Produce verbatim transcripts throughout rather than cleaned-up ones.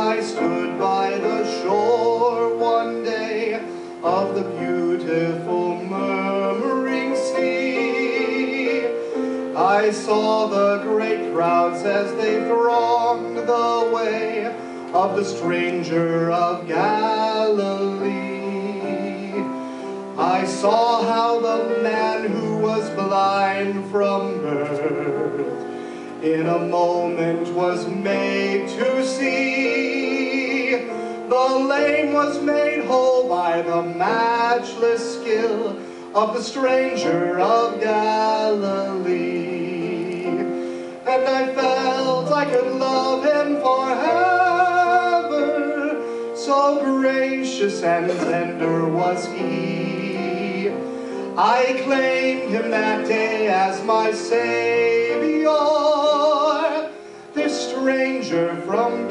I stood by the shore one day of the beautiful murmuring sea, I saw the great crowds as they thronged the way of the stranger of Galilee. I saw how the man who was blind from birth in a moment was made to see. The lame was made whole by the matchless skill of the stranger of Galilee. And I felt I could love him forever, so gracious and tender was he. I claimed him that day as my Savior, this stranger from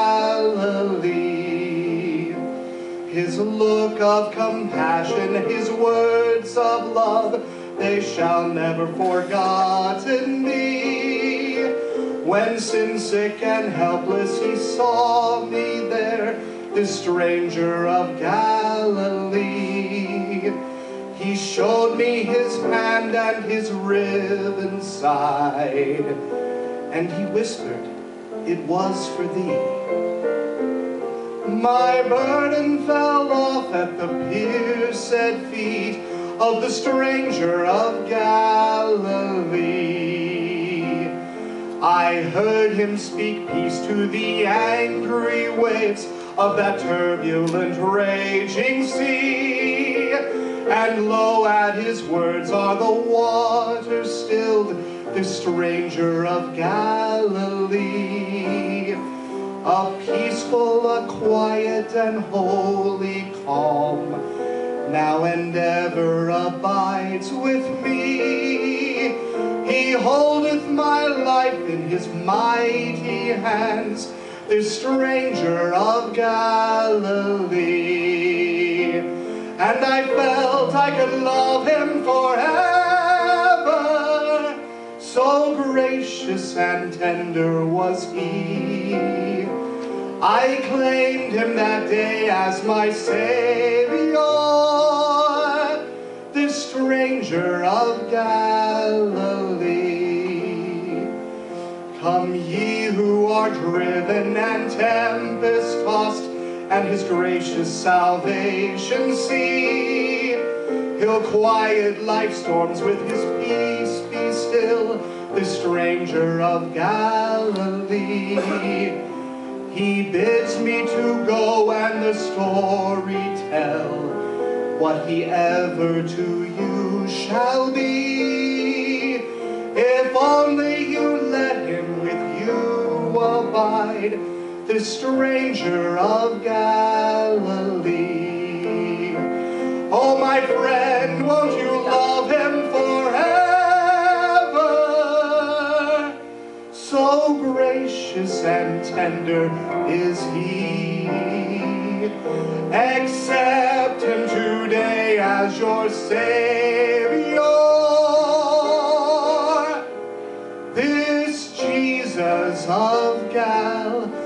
Galilee. His look of compassion, his words of love, they shall never forgotten be. When sin-sick and helpless he saw me there, this stranger of Galilee. He showed me his hand and his riven side, and he whispered, "It was for thee." My burden fell off at the pierced feet of the stranger of Galilee. I heard him speak peace to the angry waves of that turbulent, raging sea. And lo, at his words are the waters stilled, this stranger of Galilee. A peaceful, a quiet, and holy calm now and ever abides with me. He holdeth my life in his mighty hands, this stranger of Galilee. And I felt I could love him forever, so gracious and tender was he. I claimed him that day as my Savior, this stranger of Galilee. Come ye who are driven and tempest-tossed, and his gracious salvation see. He'll quiet life's storms with his peace, be still, this stranger of Galilee. He bids me to go and the story tell, what he ever to you shall be. If only you let him with you abide, this stranger of Galilee. Oh, my friend, won't you love him forever? So gracious and tender is he. Accept him today as your Savior. This Jesus of Galilee.